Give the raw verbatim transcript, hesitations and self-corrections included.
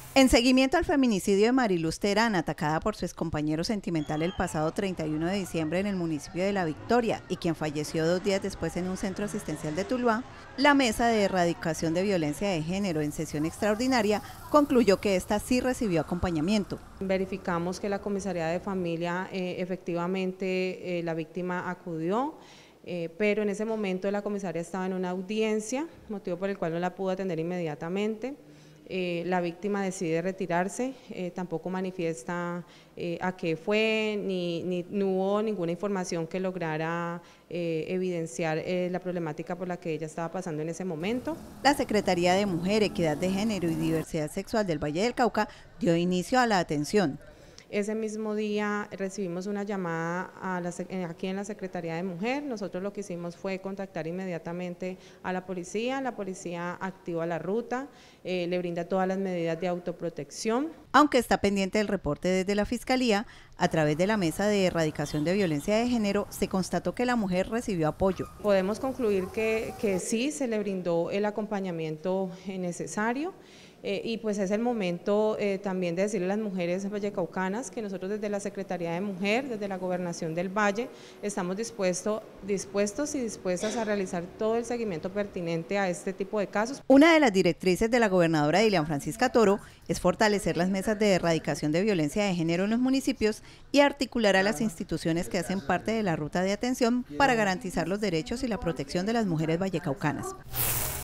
En seguimiento al feminicidio de Mariluz Terán, atacada por su excompañero sentimental el pasado treinta y uno de diciembre en el municipio de La Victoria y quien falleció dos días después en un centro asistencial de Tuluá, la Mesa de Erradicación de Violencia de Género en sesión extraordinaria concluyó que esta sí recibió acompañamiento. Verificamos que la comisaría de familia eh, efectivamente eh, la víctima acudió. Eh, pero en ese momento la comisaria estaba en una audiencia, motivo por el cual no la pudo atender inmediatamente. Eh, la víctima decide retirarse, eh, tampoco manifiesta eh, a qué fue, ni, ni no hubo ninguna información que lograra eh, evidenciar eh, la problemática por la que ella estaba pasando en ese momento. La Secretaría de Mujer, Equidad de Género y Diversidad Sexual del Valle del Cauca dio inicio a la atención. Ese mismo día recibimos una llamada a la, aquí en la Secretaría de Mujer. Nosotros lo que hicimos fue contactar inmediatamente a la policía. La policía activa la ruta, eh, le brinda todas las medidas de autoprotección. Aunque está pendiente del reporte desde la Fiscalía, a través de la Mesa de Erradicación de Violencia de Género se constató que la mujer recibió apoyo. Podemos concluir que, que sí se le brindó el acompañamiento necesario. Eh, y pues es el momento eh, también de decirle a las mujeres vallecaucanas que nosotros desde la Secretaría de Mujer, desde la Gobernación del Valle, estamos dispuesto, dispuestos y dispuestas a realizar todo el seguimiento pertinente a este tipo de casos. Una de las directrices de la gobernadora Dilian Francisca Toro es fortalecer las mesas de erradicación de violencia de género en los municipios y articular a las instituciones que hacen parte de la ruta de atención para garantizar los derechos y la protección de las mujeres vallecaucanas.